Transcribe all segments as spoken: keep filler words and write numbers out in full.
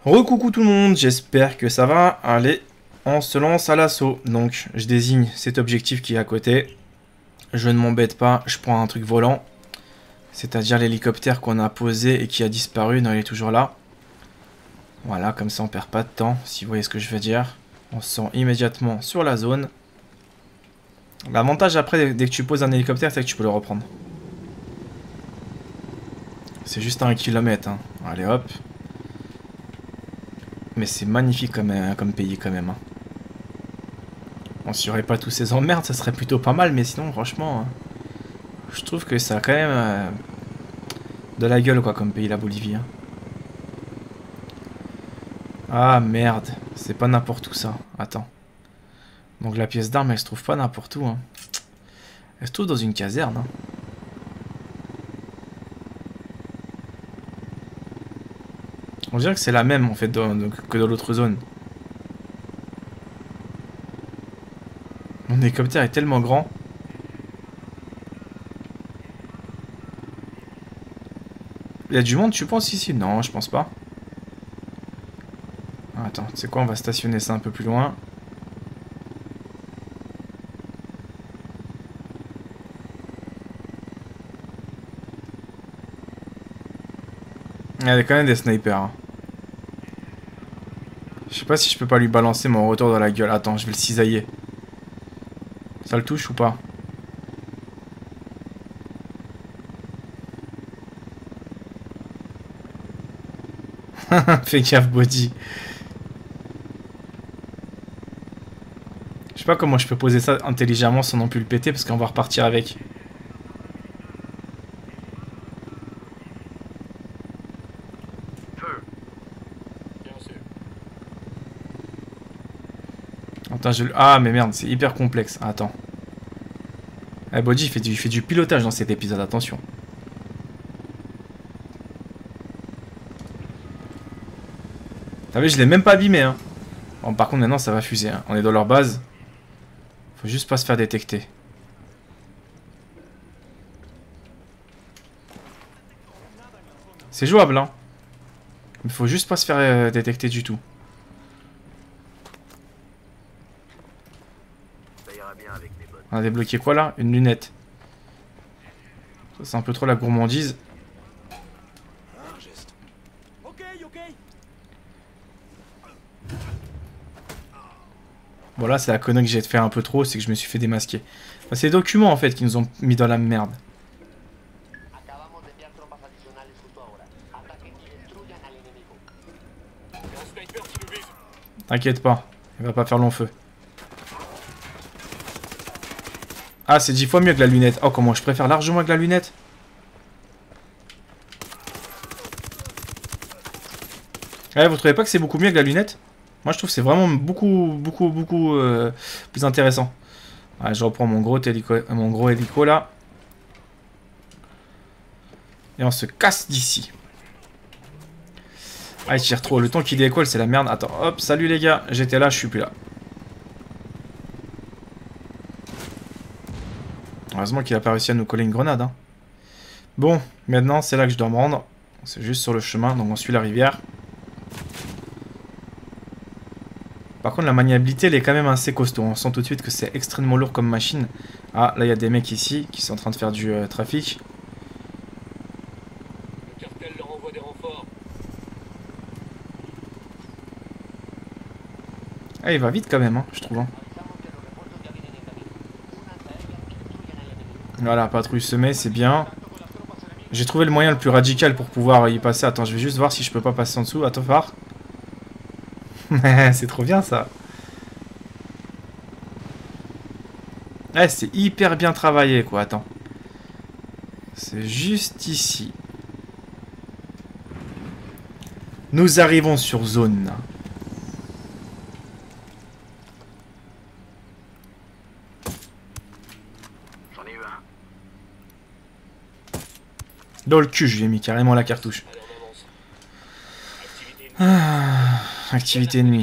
Recoucou tout le monde, j'espère que ça va. Allez, on se lance à l'assaut. Donc, je désigne cet objectif qui est à côté. Je ne m'embête pas, je prends un truc volant. C'est-à-dire l'hélicoptère qu'on a posé et qui a disparu. Non, il est toujours là. Voilà, comme ça on perd pas de temps, si vous voyez ce que je veux dire. On se sent immédiatement sur la zone. L'avantage après, dès que tu poses un hélicoptère, c'est que tu peux le reprendre. C'est juste à un kilomètre. Hein. Allez hop. Mais c'est magnifique comme, euh, comme pays quand même. Hein. Bon, s'il n'y aurait pas tous ces emmerdes, ça serait plutôt pas mal. Mais sinon, franchement, euh, je trouve que ça a quand même euh, de la gueule quoi, comme pays, la Bolivie. Hein. Ah merde, c'est pas n'importe où ça. Attends. Donc la pièce d'arme, elle se trouve pas n'importe où. Hein. Elle se trouve dans une caserne. Hein. On dirait que c'est la même en fait dans, dans, que dans l'autre zone. Mon hélicoptère est tellement grand. Il y a du monde, tu penses ici? Non, je pense pas. Attends, tu sais quoi, on va stationner ça un peu plus loin. Il y a quand même des snipers. Hein. Je sais pas si je peux pas lui balancer mon retour dans la gueule. Attends, je vais le cisailler. Ça le touche ou pas? Fais gaffe, body. Je sais pas comment je peux poser ça intelligemment sans non plus le péter parce qu'on va repartir avec. Attends, je... Ah, mais merde, c'est hyper complexe. Attends. Eh, Body, il fait, du... il fait du pilotage dans cet épisode, attention. T'as vu, je l'ai même pas abîmé, hein. Bon, par contre, maintenant, ça va fuser. Hein. On est dans leur base. Faut juste pas se faire détecter. C'est jouable, hein. Il faut juste pas se faire euh, détecter du tout. On a débloqué quoi là? Une lunette. Ça c'est un peu trop la gourmandise. Bon là c'est la connerie que j'ai fait un peu trop, c'est que je me suis fait démasquer. Enfin, c'est les documents en fait qui nous ont mis dans la merde. T'inquiète pas, il va pas faire long feu. Ah, c'est dix fois mieux que la lunette. Oh, comment je préfère largement que la lunette. Ouais, vous trouvez pas que c'est beaucoup mieux que la lunette? Moi, je trouve que c'est vraiment beaucoup, beaucoup, beaucoup euh, plus intéressant. Ouais, je reprends mon gros, hélico, mon gros hélico, là. Et on se casse d'ici. Ah, il tire trop. Le temps qu'il décolle, c'est la merde. Attends, hop, salut les gars. J'étais là, je suis plus là. Heureusement qu'il a pas réussi à nous coller une grenade. Hein. Bon, maintenant c'est là que je dois me rendre. C'est juste sur le chemin, donc on suit la rivière. Par contre la maniabilité elle est quand même assez costaud. On sent tout de suite que c'est extrêmement lourd comme machine. Ah, là il y a des mecs ici qui sont en train de faire du euh, trafic. Le cartel leur envoie des renforts. Ah, il va vite quand même, hein, je trouve. Hein. Voilà, patrouille semée, c'est bien. J'ai trouvé le moyen le plus radical pour pouvoir y passer. Attends, je vais juste voir si je peux pas passer en dessous. Attends, phare. C'est trop bien, ça. Ouais, c'est hyper bien travaillé, quoi. Attends. C'est juste ici. Nous arrivons sur zone. Dans le cul, je lui ai mis carrément la cartouche. Ah, activité ennemie.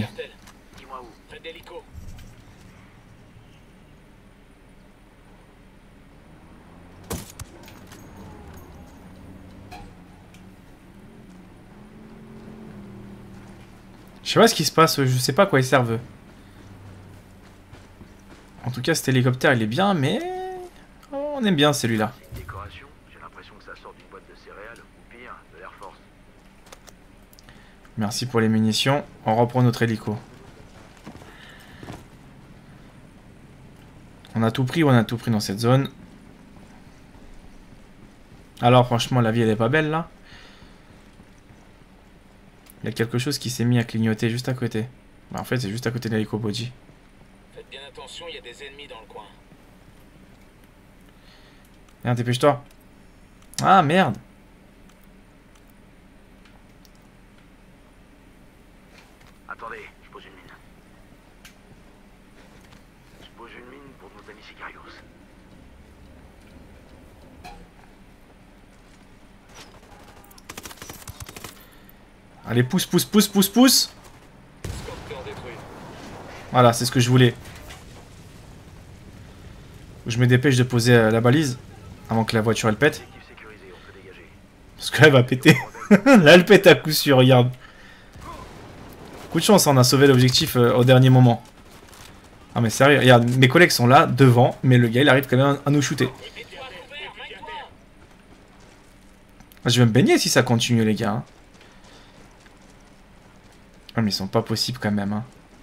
Je sais pas ce qui se passe, je sais pas à quoi ils servent. En tout cas, cet hélicoptère, il est bien, mais... on aime bien celui-là. Décoration, j'ai l'impression que ça sort d'une boîte de céréales, ou pire, de l'Air Force. Merci pour les munitions. On reprend notre hélico. On a tout pris ou on a tout pris dans cette zone? Alors, franchement, la vie, elle est pas belle, là. Il y a quelque chose qui s'est mis à clignoter juste à côté. Bah, en fait, c'est juste à côté de l'hélico body. Faites bien attention, il y a des ennemis dans le coin. Viens, dépêche-toi. Ah, merde. Attendez, je pose une mine. Je pose une mine pour nos amis Sicarios. Allez, pousse, pousse, pousse, pousse, pousse. Scorpion détruit. Voilà, c'est ce que je voulais. Je me dépêche de poser euh, la balise avant que la voiture elle pète. Équipe sécurisée, on peut dégager. Parce qu'elle va péter. Là, elle pète à coup sûr, regarde. Coup de chance, on a sauvé l'objectif euh, au dernier moment. Ah mais sérieux, regarde, mes collègues sont là, devant, mais le gars il arrive quand même à nous shooter. Je vais me baigner si ça continue les gars. Hein. Ah mais ils sont pas possibles quand même. Hein.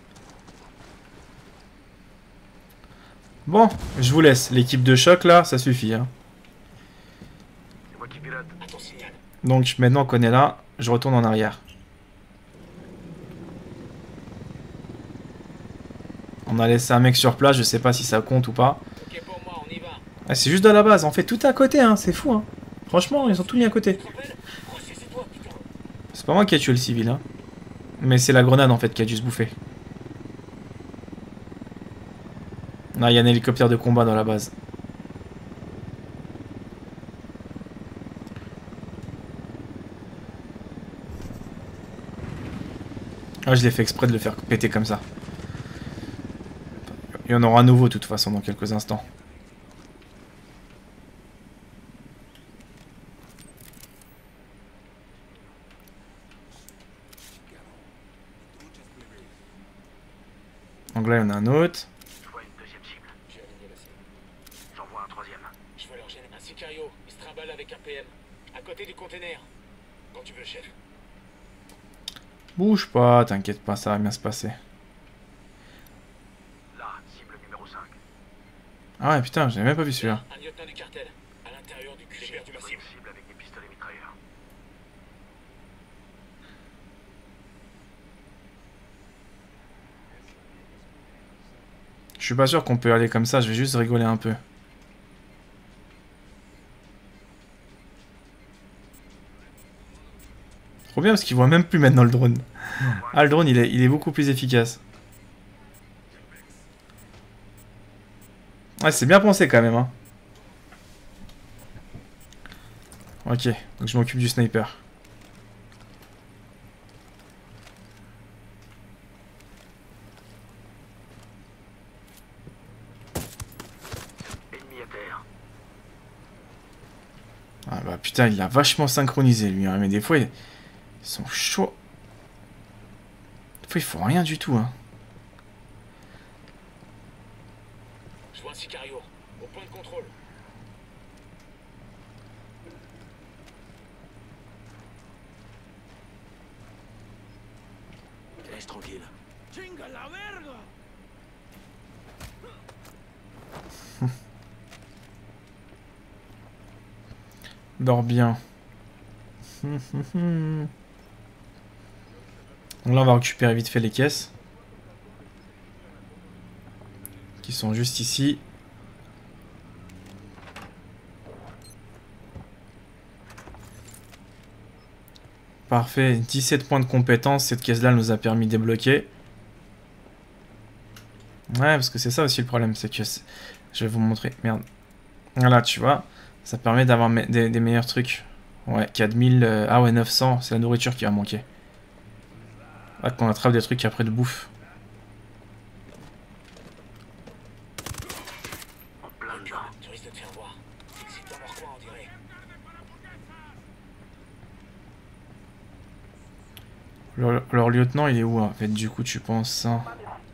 Bon, je vous laisse. L'équipe de choc là, ça suffit. Hein. C'est moi qui pilote. À ton signal. Donc maintenant qu'on est là, je retourne en arrière. On a laissé un mec sur place, je sais pas si ça compte ou pas. Ok pour moi, on y va. Ah, c'est juste de la base, on fait tout à côté, hein, c'est fou. Hein. Franchement, ils ont tout mis à côté. Tu te rappelles? Oh, c'est c'est toi, putain. C'est pas moi qui ai tué le civil, hein. Mais c'est la grenade en fait qui a dû se bouffer. Là, il y a un hélicoptère de combat dans la base. Ah, je l'ai fait exprès de le faire péter comme ça. Il y en aura un nouveau de toute façon dans quelques instants. Donc là, il y en a un autre. Je vois une deuxième cible. J'ai aligné la cible. J'en vois un troisième. Je veux leur gêner. Un Sicario, il se trimballe avec un P M. À côté du container. Quand tu veux, chef. Bouge pas, t'inquiète pas, ça va bien se passer. Là, cible numéro cinq. Ah ouais, putain, j'avais même pas vu celui-là. Un lieutenant du cartel. À l'intérieur du cul. J'ai perdu ma Une cible. cible avec des pistolets mitrailleurs. Je suis pas sûr qu'on peut aller comme ça, je vais juste rigoler un peu. Trop bien parce qu'il voit même plus maintenant le drone. Ah, le drone il est, il est beaucoup plus efficace. Ouais, c'est bien pensé quand même. Hein. Ok, donc je m'occupe du sniper. Ennemi à terre. Ah bah putain, il l'a vachement synchronisé lui. Hein. Mais des fois, ils sont chauds. Des fois, ils font rien du tout. Hein. Je vois un Sicario. Au point de contrôle. Laisse tranquille. Chinga la verga! Dors bien. Donc là, on va récupérer vite fait les caisses. Qui sont juste ici. Parfait. dix-sept points de compétence. Cette caisse-là nous a permis de débloquer. Ouais, parce que c'est ça aussi le problème. C'est que... Je vais vous montrer. Merde. Voilà, tu vois. Ça permet d'avoir me des, des meilleurs trucs. Ouais, quatre mille... Euh, ah ouais, neuf cents. C'est la nourriture qui va manquer. Là qu'on attrape des trucs après de bouffe. En plein dedans. Tu risques de te faire voir. C'est dans leur coin, on dirait. Leur, leur lieutenant, il est où en fait, du coup, tu penses hein?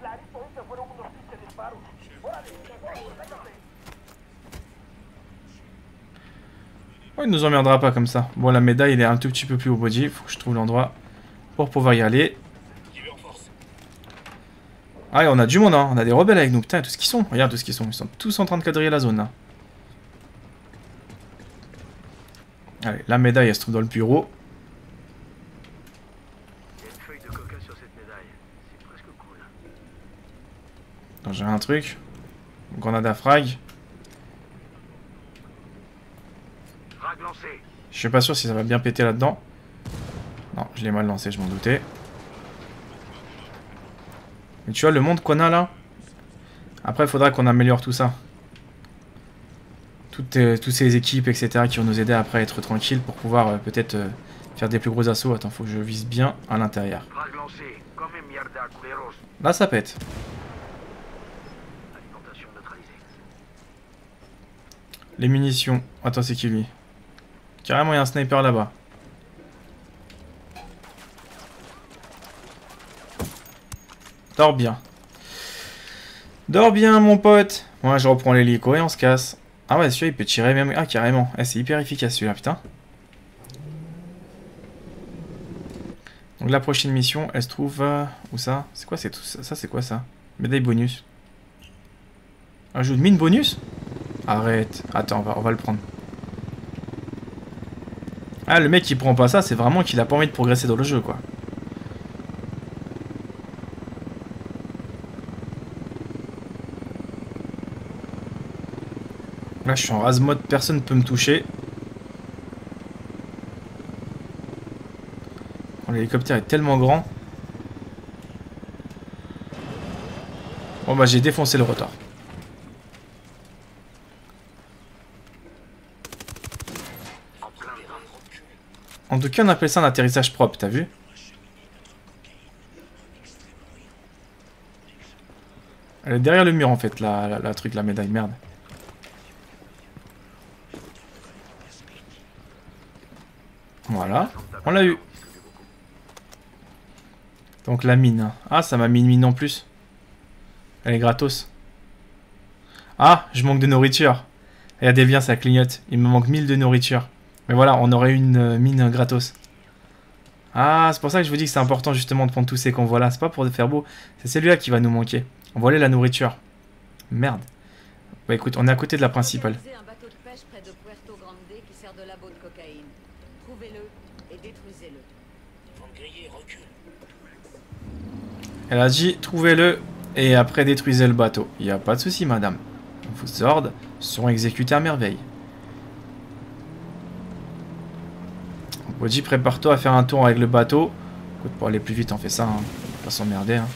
Oh, il nous emmerdera pas comme ça. Bon, la médaille, il est un tout petit peu plus au body. Il faut que je trouve l'endroit pour pouvoir y aller. Ah, et on a du monde, hein. On a des rebelles avec nous. Putain, tout ce qu'ils sont. Regarde tout ce qu'ils sont. Ils sont tous en train de quadriller la zone, là. Allez, la médaille, elle se trouve dans le bureau. Il y a une feuille de coca sur cette médaille. C'est presque cool. Attends, j'ai un truc. Grenade à frag. Frag lancé. Je suis pas sûr si ça va bien péter là-dedans. Non, je l'ai mal lancé, je m'en doutais. Mais tu vois le monde qu'on a là. Après, il faudra qu'on améliore tout ça. Toutes, euh, toutes ces équipes, et cetera qui vont nous aider après à être tranquilles pour pouvoir euh, peut-être euh, faire des plus gros assauts. Attends, faut que je vise bien à l'intérieur. Frag lancé. Comme mierda, culeros. Là, ça pète. Alimentation neutralisée. Les munitions. Attends, c'est qui lui? Carrément, il y a un sniper là-bas. Dors bien. Dors bien, mon pote. Moi, je reprends l'hélico et on se casse. Ah ouais, celui-là, il peut tirer même... Ah, carrément. Ah, c'est hyper efficace, celui-là, putain. Donc, la prochaine mission, elle se trouve... Euh, où ça? C'est quoi c'est tout ça? Ça, c'est quoi, ça? Médaille bonus. Un jeu de mine bonus? Arrête. Attends, on va, on va le prendre. Ah, le mec qui prend pas ça, c'est vraiment qu'il a pas envie de progresser dans le jeu, quoi. Là, je suis en rase mode, personne ne peut me toucher. Oh, l'hélicoptère est tellement grand. Bon, bah, j'ai défoncé le rotor. En tout cas, on appelle ça un atterrissage propre, t'as vu? Elle est derrière le mur, en fait, la, la, la truc, la médaille, merde. Voilà, on l'a eu. Donc la mine. Ah, ça m'a mis une mine en plus. Elle est gratos. Ah, je manque de nourriture. Regardez bien, ça clignote. Il me manque mille de nourriture. Mais voilà, on aurait une euh, mine gratos. Ah, c'est pour ça que je vous dis que c'est important justement de prendre tous ces convois là. C'est pas pour faire beau. C'est celui-là qui va nous manquer. On va aller la nourriture. Merde. Bah écoute, on est à côté de la principale. Un bateau de pêche près de Puerto Grande qui sert de labo de cocaïne. Trouvez-le et détruisez-le. Ils vont me griller, recule. Elle a dit trouvez-le et après détruisez le bateau. Il n'y a pas de souci, madame. Vos ordres seront exécutés à merveille. Bodji, prépare-toi à faire un tour avec le bateau. Écoute, pour aller plus vite, on fait ça. Hein. On va pas s'emmerder. Hein.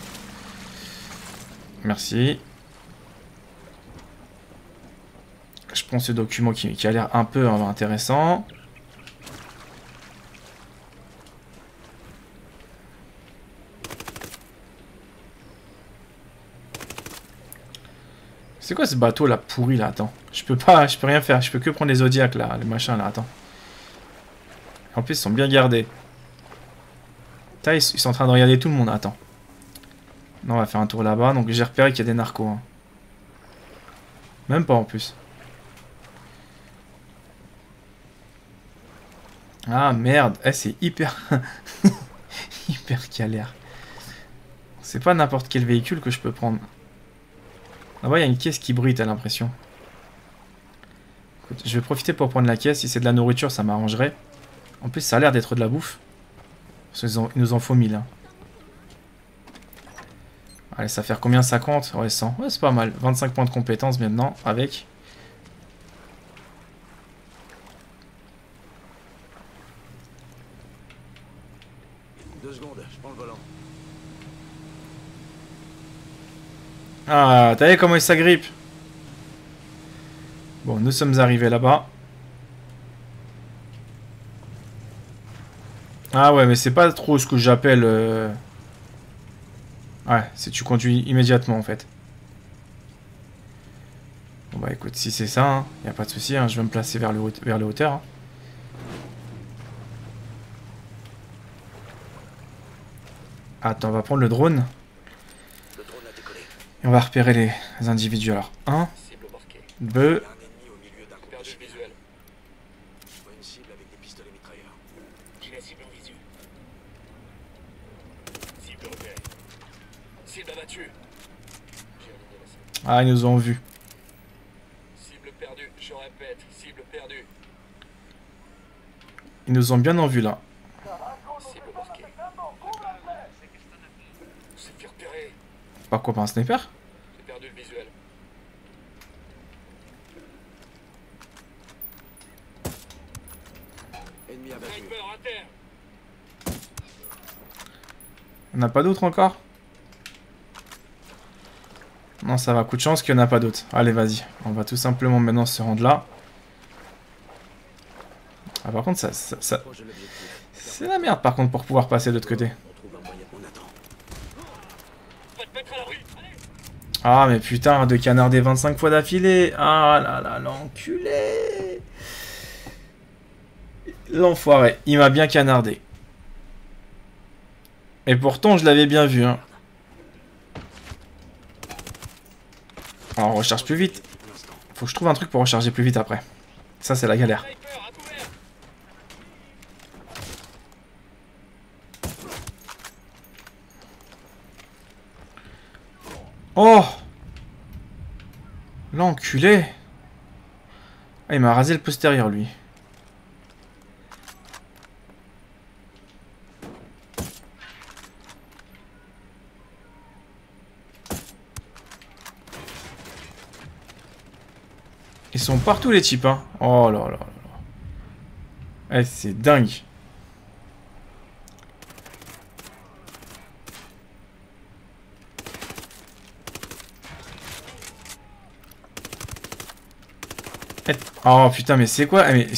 Merci. Je prends ce document qui, qui a l'air un peu hein, intéressant. C'est quoi ce bateau là pourri là? Attends. Je peux pas, je peux rien faire. Je peux que prendre les Zodiacs là, les machins là. Attends. En plus, ils sont bien gardés. Putain, ils sont en train de regarder tout le monde. Attends. Non, on va faire un tour là-bas. Donc, j'ai repéré qu'il y a des narcos. Hein. Même pas en plus. Ah merde. Eh, c'est hyper... hyper galère. C'est pas n'importe quel véhicule que je peux prendre. Là-bas, il y a une caisse qui brille, t'as l'impression. Je vais profiter pour prendre la caisse. Si c'est de la nourriture, ça m'arrangerait. En plus, ça a l'air d'être de la bouffe. Parce qu'il nous en faut mille. Hein. Allez, ça va faire combien? cinquante? Ouais, cent. Ouais, c'est pas mal. vingt-cinq points de compétence maintenant avec. Deux secondes, je prends le volant. Ah, t'as vu comment il s'agrippe? Bon, nous sommes arrivés là-bas. Ah ouais, mais c'est pas trop ce que j'appelle... Euh... Ouais, c'est tu conduis immédiatement en fait. Bon bah écoute, si c'est ça, hein, y a pas de souci, hein, je vais me placer vers le, haut, vers le hauteur. Hein. Attends, on va prendre le drone. Le drone a décollé. Et on va repérer les individus. Alors, un, Cible marquée. deux... Il y a un ennemi au milieu d'un groupe de Perdu le civils. visuel. Je vois une cible avec des pistolets mitrailleurs. J'ai la cible en visu. Cible repérée. Cible abattue. J'ai aligné la cible. Ah, ils nous ont vus. Cible perdue. Je répète, cible perdue. Ils nous ont bien en vue, là. Cible marquée. C'est fait repérer. Pas quoi, pas un sniper? J'ai perdu le visuel. Ennemi abattu. Sniper à terre. On n'a pas d'autres encore? Non, ça va. Coup de chance qu'il n'y en a pas d'autres. Allez, vas-y. On va tout simplement maintenant se rendre là. Ah, par contre, ça, ça, ça... Proche de l'objectif. c'est la merde, par contre, pour pouvoir passer de l'autre côté. On trouve un moyen. On attend. Va te mettre à la rue. Allez. Ah, mais putain, de canarder vingt-cinq fois d'affilée. Ah là là, l'enculé. L'enfoiré. Il m'a bien canardé. Et pourtant, je l'avais bien vu, hein. Alors, on recharge plus vite. Pour l'instant. Faut que je trouve un truc pour recharger plus vite après. Ça, c'est la galère. Sniper à couvert. Oh! L'enculé! Ah, il m'a rasé le postérieur, lui. Ils sont partout, les types, hein. Oh là là là là. Eh, c'est dingue. Eh, oh putain, mais c'est quoi? Eh, mais...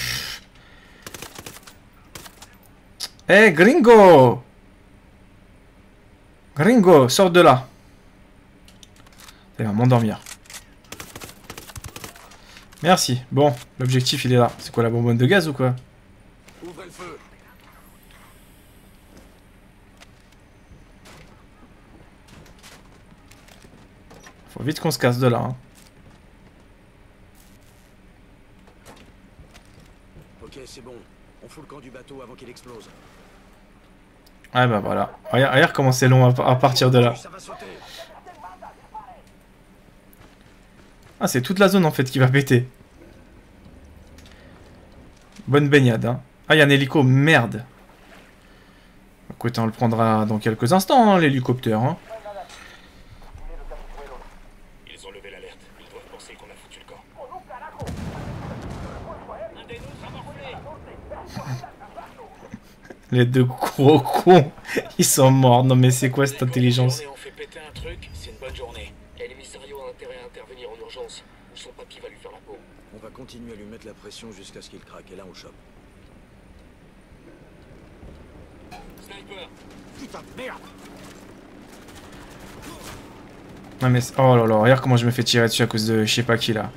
Eh, gringo! Gringo, sors de là. Il va m'endormir. Merci. Bon, l'objectif, il est là. C'est quoi, la bonbonne de gaz ou quoi? Ouvrez le feu. Faut vite qu'on se casse de là, hein. Ok, c'est bon. On fout le camp du bateau avant qu'il explose. Ah bah voilà. Regarde, regarde comment c'est long à, à partir de là. Ça va sauter. Ah, c'est toute la zone en fait qui va péter. Bonne baignade, hein. Ah, il y a un hélico, merde. Écoute, on le prendra dans quelques instants, hein, l'hélicoptère, hein. Ils ont levé l'alerte. Ils doivent penser qu'on a foutu le camp. Un des nôtres a morflé. Les deux gros cons, ils sont morts. Non mais c'est quoi cette intelligence? On fait péter un truc, c'est une bonne journée. Et l'émissario a intérêt à intervenir en urgence. Ou son papy va lui faire la peau. On va continuer à lui mettre la pression jusqu'à ce qu'il craque. Et là, on le chope. Sniper. Putain de merde. Non mais... Oh là là, regarde comment je me fais tirer dessus à cause de je sais pas qui là.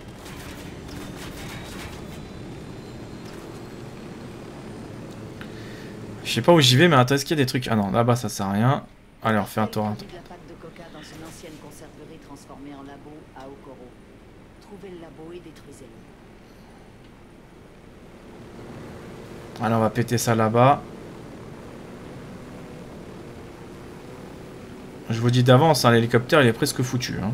Je sais pas où j'y vais, mais attends, est-ce qu'il y a des trucs... Ah non, là-bas ça sert à rien. Allez, on refait un tour. De la pâte de coca dans une ancienne conserverie transformée en labo à Okoro. Trouvez le labo et détruisez-le. Allez, on va péter ça là-bas. Je vous dis d'avance, hein, l'hélicoptère il est presque foutu. Hein.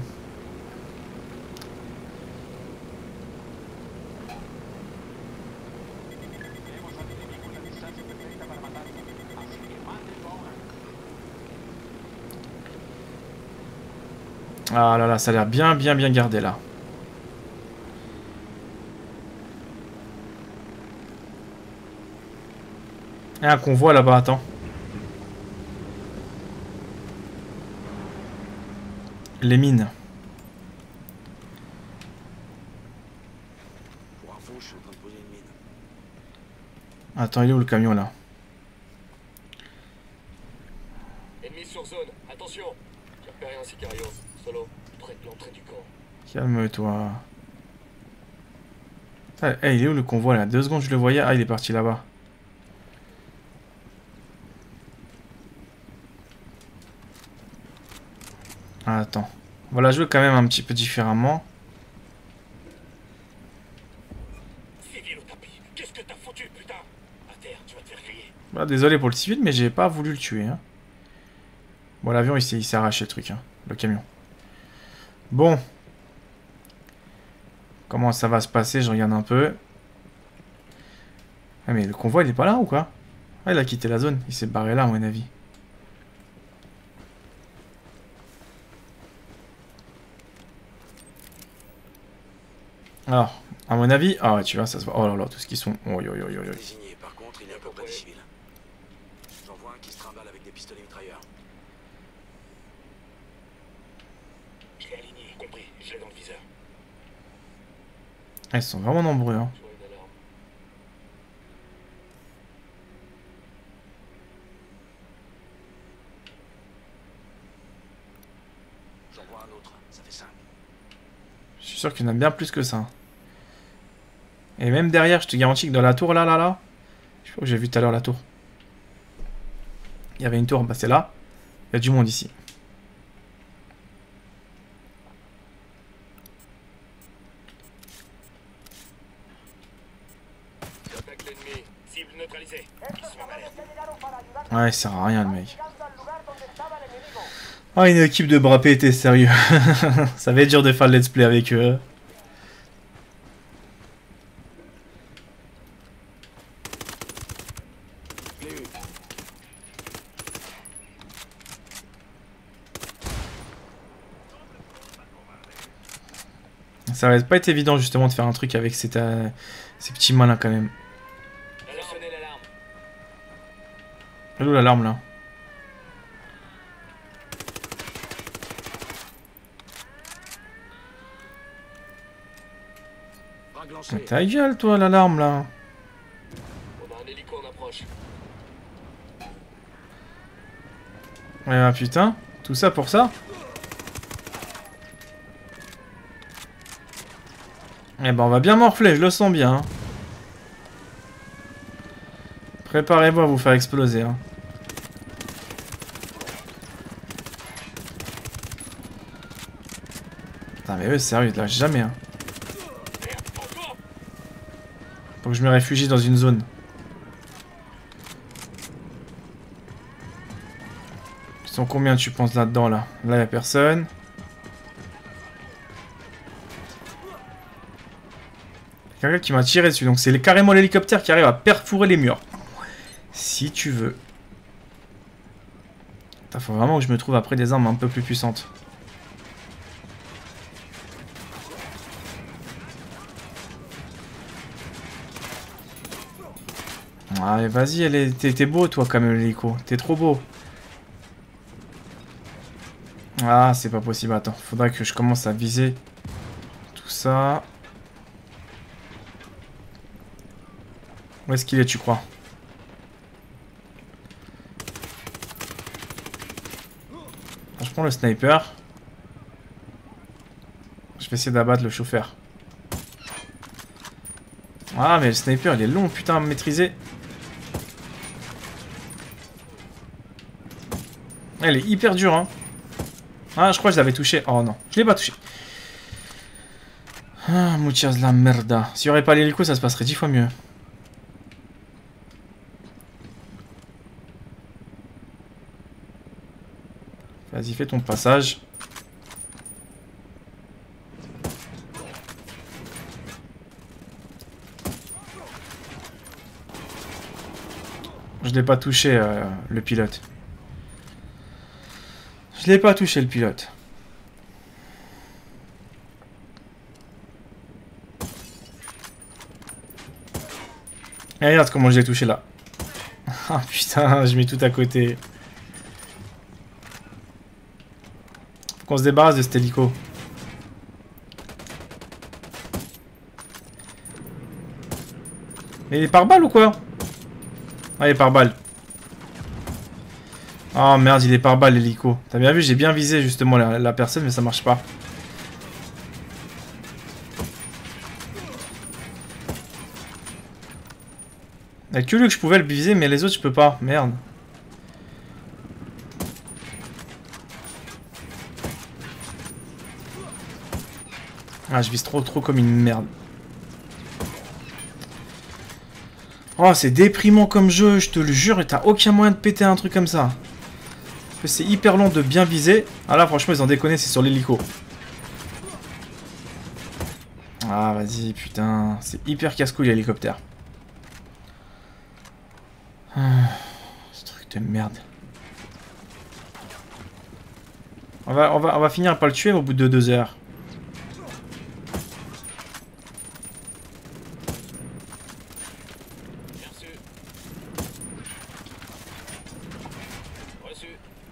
Ah là là, ça a l'air bien bien bien gardé là. Il y a un convoi là-bas, attends. Les mines. Pour info, je suis en train de poser une mine. Attends, il est où le camion là? Ennemi sur zone. Attention. J'ai repéré un Sicario. Solo. Près de l'entrée du camp. Calme-toi. Ah, hey, il est où le convoi là? Deux secondes, je le voyais. Ah, il est parti là-bas. Ah, attends. On va la jouer quand même un petit peu différemment. Civil au tapis. Qu'est-ce que t'as foutu, putain? À terre, tu vas te faire griller. Bah, désolé pour le civil, mais j'ai pas voulu le tuer. Hein. Bon, l'avion, il s'est il arraché le truc. Hein. Le camion. Bon. Comment ça va se passer? Je regarde un peu. Ah, mais le convoi, il est pas là ou quoi? Ah, il a quitté la zone. Il s'est barré là, à mon avis. Alors, à mon avis... Ah ouais, tu vois, ça se voit. Oh là là, tout ce qu'ils sont... Oh, yo, yo, yo, yo. Désigné, par contre, il est un peu près des civils. J'en vois un qui se trimballe avec des pistolets mitrailleurs. Je l'ai aligné, compris. Je l'ai dans le viseur. Ah, ils sont vraiment nombreux, hein. Je vois une alarme. J'en vois un autre, ça fait cinq. Je suis sûr qu'il y en a bien plus que ça. Et même derrière, je te garantis que dans la tour, là, là, là... Je sais pas où j'ai vu tout à l'heure la tour. Il y avait une tour, bah c'est là. Il y a du monde ici. Contact l'ennemi. Cible neutralisée. Ils sont en alerte. Ouais, il sert à rien, le mec. Ah, une équipe de bras pétés, sérieux. Ça va être dur de faire le let's play avec eux. Ça va pas être évident justement de faire un truc avec ces, euh, ces petits malins quand même. Elle a sonné l'alarme. Elle est où l'alarme là? Vague lancée. Ta gueule toi l'alarme là. On a un hélico en approche. Ouais ah, putain, tout ça pour ça? Eh ben on va bien morfler, je le sens bien. Hein. Préparez-vous à vous faire exploser. Hein. Putain mais eux sérieux, ils lâchent jamais. Hein. Faut que je me réfugie dans une zone. Ils sont combien tu penses là-dedans là? Là y'a personne. Quelqu'un qui m'a tiré dessus, donc c'est carrément l'hélicoptère qui arrive à perforer les murs. Si tu veux. Il faut vraiment que je me trouve après des armes un peu plus puissantes. Allez, vas-y, t'es beau toi quand même l'hélico. T'es trop beau. Ah, c'est pas possible. Attends, faudra que je commence à viser tout ça. Où est-ce qu'il est, tu crois? Je prends le sniper. Je vais essayer d'abattre le chauffeur. Ah, mais le sniper, il est long, putain, à me maîtriser. Elle est hyper dure, hein. Ah, je crois que je l'avais touché. Oh non, je l'ai pas touché. Ah, muchas la merda. S'il n'y aurait pas l'hélico, ça se passerait dix fois mieux. Vas-y, fais ton passage. Je l'ai pas touché, euh, le pilote. Je l'ai pas touché, le pilote. Et regarde comment je l'ai touché là. Ah putain, je mets tout à côté. Faut qu'on se débarrasse de cet hélico. Mais il est par balle ou quoi? Ah, il est par balle. Oh merde, il est par balle l'hélico. T'as bien vu, j'ai bien visé justement la, la personne, mais ça marche pas. Il y a que lui que je pouvais le viser, mais les autres je peux pas. Merde. Ah, je vise trop trop comme une merde. Oh, c'est déprimant comme jeu, je te le jure, et t'as aucun moyen de péter un truc comme ça. Parce que c'est hyper long de bien viser. Ah là, franchement, ils ont déconné, c'est sur l'hélico. Ah, vas-y, putain. C'est hyper casse-couille, l'hélicoptère. Ah, ce truc de merde. On va, on va, on va finir par le tuer au bout de deux heures. Reçu. Reçu.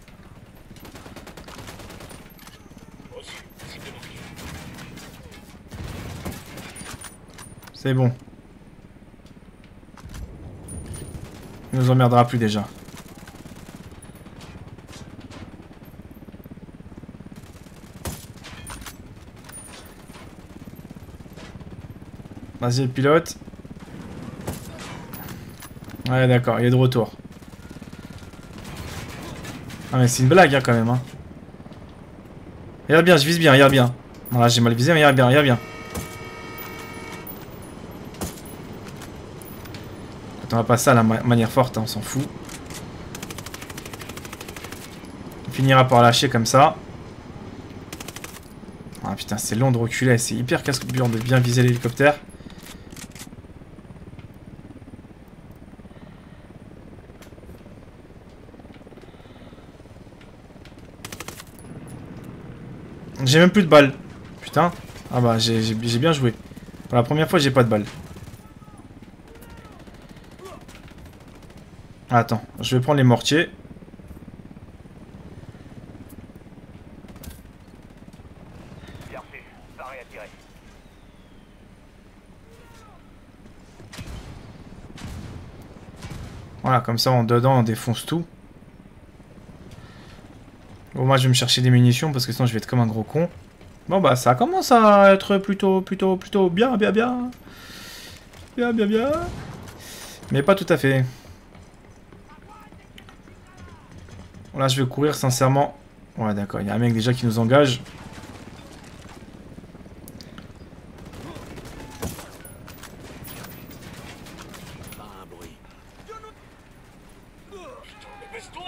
Reçu. Cible marquée. C'est bon. Il nous emmerdera plus déjà. Vas-y, le pilote. Ouais, d'accord, il est de retour. Ah, mais c'est une blague, hein, quand même. Hein. Regarde bien, je vise bien, regarde bien. Voilà, j'ai mal visé, mais regarde bien, regarde bien. On va pas ça à la ma manière forte, hein, on s'en fout. On finira par lâcher comme ça. Ah putain, c'est long de reculer, c'est hyper casse-dur de bien viser l'hélicoptère. J'ai même plus de balles. Putain. Ah bah, j'ai bien joué. Pour la première fois, j'ai pas de balles. Attends, je vais prendre les mortiers. Bien reçu. Paré à tirer. Voilà, comme ça, en dedans, on défonce tout. Bon, moi, je vais me chercher des munitions parce que sinon, je vais être comme un gros con. Bon, bah, ça commence à être plutôt, plutôt, plutôt bien, bien, bien. Bien, bien, bien. Mais pas tout à fait. Là, je vais courir, sincèrement. Ouais, d'accord, il y a un mec déjà qui nous engage. Pas un bruit. Dépêche-toi.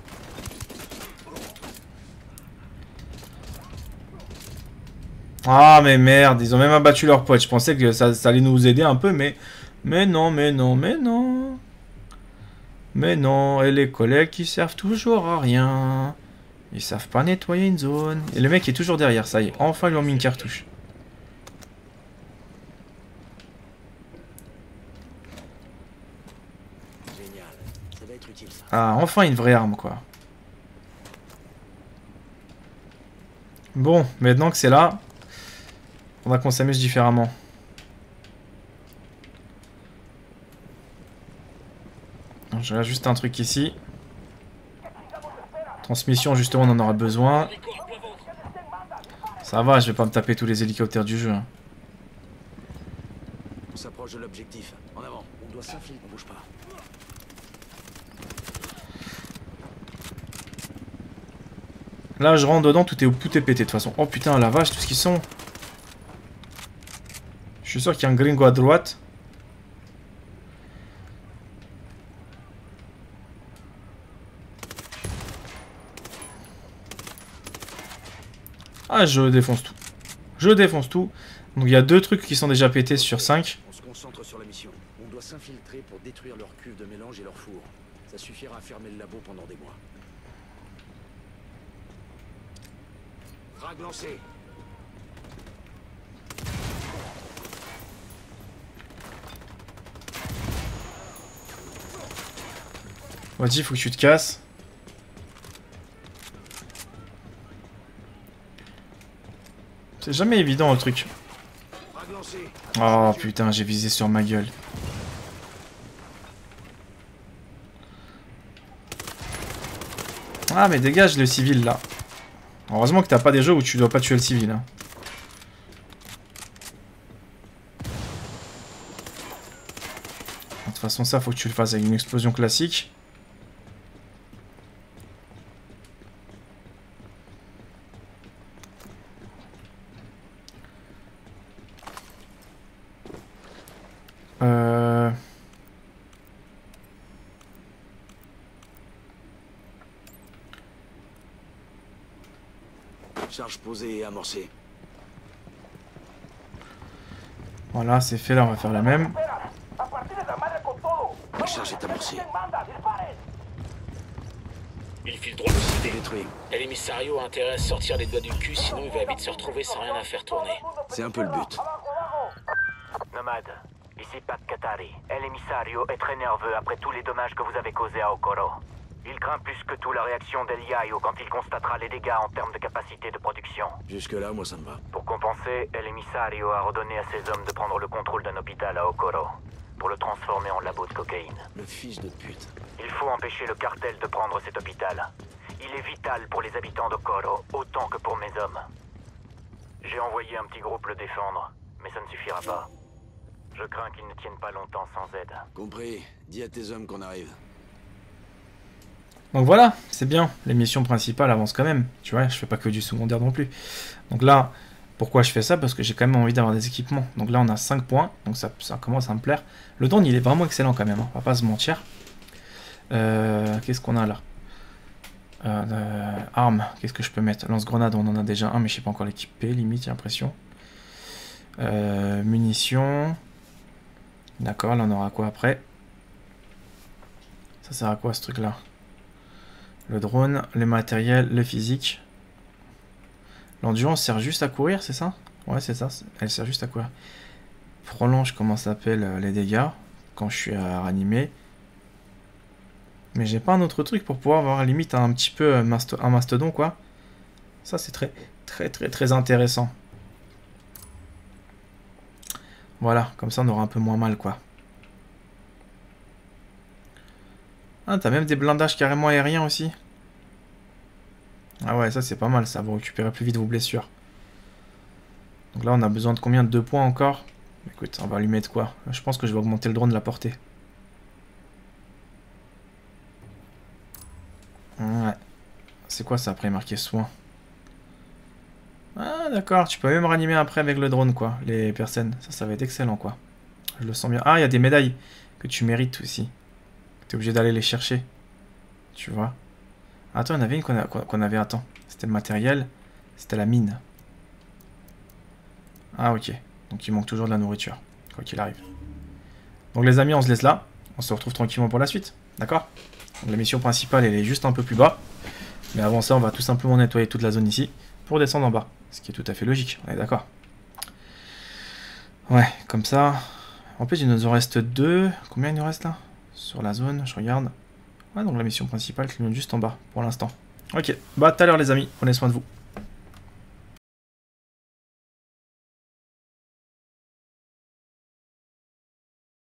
Ah, mais merde, ils ont même abattu leur pote. Je pensais que ça, ça allait nous aider un peu, mais... Mais non, mais non, mais non. Mais non, et les collègues qui servent toujours à rien. Ils savent pas nettoyer une zone. Et le mec est toujours derrière, ça y est. Enfin, ils lui ont mis une cartouche. Génial. Ça va être utile, ça. Ah, enfin une vraie arme, quoi. Bon, maintenant que c'est là, on va qu'on s'amuse différemment. Je regarde juste un truc ici. Transmission, justement, on en aura besoin. Ça va, je vais pas me taper tous les hélicoptères du jeu. Hein. On s'approche de l'objectif. En avant. On doit s'infiltrer, on bouge pas. Là, je rentre dedans, tout est, tout est pété de toute façon. Oh putain, la vache, tout ce qu'ils sont. Je suis sûr qu'il y a un gringo à droite. Ah, je défonce tout. Je défonce tout. Donc il y a deux trucs qui sont déjà pétés sur cinq. On se concentre sur la mission. On doit s'infiltrer pour détruire leur cuve de mélange et leur four. Ça suffira à fermer le labo pendant des mois. Frag lancé. Vas-y, faut que tu te casses. C'est jamais évident le truc. Frag lancé. Oh putain, j'ai visé sur ma gueule. Ah mais dégage le civil là. Heureusement que t'as pas des jeux où tu dois pas tuer le civil. Hein. De toute façon ça faut que tu le fasses avec une explosion classique. Charge posée et amorcée. Voilà, c'est fait, là on va faire la même. La charge est amorcée. Il file droit au C'est cité. détruit. Et l'émissario a intérêt à se sortir les doigts du cul, sinon il va vite se retrouver sans rien à faire tourner. C'est un peu le but. Nomade, ici Pat Katari. El Emissario est très nerveux après tous les dommages que vous avez causés à Okoro. Il craint plus que tout la réaction d'El Yayo quand il constatera les dégâts en termes de capacité de production. Jusque-là, moi ça me va. Pour compenser, El Emissario a ordonné à ses hommes de prendre le contrôle d'un hôpital à Okoro, pour le transformer en labo de cocaïne. Le fils de pute. Il faut empêcher le cartel de prendre cet hôpital. Il est vital pour les habitants d'Okoro, autant que pour mes hommes. J'ai envoyé un petit groupe le défendre, mais ça ne suffira pas. Je crains qu'ils ne tiennent pas longtemps sans aide. Compris. Dis à tes hommes qu'on arrive. Donc voilà, c'est bien. Les missions principales avancent quand même. Tu vois, je fais pas que du secondaire non plus. Donc là, pourquoi je fais ça? Parce que j'ai quand même envie d'avoir des équipements. Donc là, on a cinq points. Donc ça, ça commence à me plaire. Le drone, il est vraiment excellent quand même. Hein. On va pas se mentir. Euh, Qu'est-ce qu'on a là? euh, euh, Armes. Qu'est-ce que je peux mettre? Lance-grenade, on en a déjà un, mais je sais pas encore l'équiper. Limite, j'ai l'impression. Euh, munitions. D'accord, là on aura quoi après? Ça sert à quoi ce truc là? Le drone, le matériel, le physique. L'endurance sert juste à courir, c'est ça? Ouais, c'est ça, elle sert juste à courir. Prolonge, comment ça s'appelle, euh, les dégâts quand je suis à ranimer. Mais j'ai pas un autre truc pour pouvoir avoir limite un petit peu euh, masto un mastodon quoi. Ça c'est très très très très intéressant. Voilà, comme ça on aura un peu moins mal quoi. Ah, t'as même des blindages carrément aériens aussi. Ah ouais, ça c'est pas mal, ça va récupérer plus vite vos blessures. Donc là on a besoin de combien? De deux points encore? Écoute, on va lui mettre quoi? Je pense que je vais augmenter le drone de la portée. Ouais. C'est quoi ça après marqué soin? Ah d'accord, tu peux même ranimer après avec le drone quoi, les personnes. Ça, ça va être excellent quoi. Je le sens bien. Ah, il y a des médailles que tu mérites aussi. T'es obligé d'aller les chercher. Tu vois. Attends, il y en avait une qu'on a, qu'on avait... Attends. C'était le matériel. C'était la mine. Ah ok. Donc il manque toujours de la nourriture. Quoi qu'il arrive. Donc les amis, on se laisse là. On se retrouve tranquillement pour la suite. D'accord? Donc la mission principale, elle est juste un peu plus bas. Mais avant ça, on va tout simplement nettoyer toute la zone ici. Pour descendre en bas. Ce qui est tout à fait logique. On est d'accord? Ouais, comme ça. En plus, il nous en reste deux. Combien il nous reste là? Sur la zone, je regarde. Ouais, donc la mission principale clignote juste en bas, pour l'instant. Ok, bah à tout à l'heure les amis, prenez soin de vous.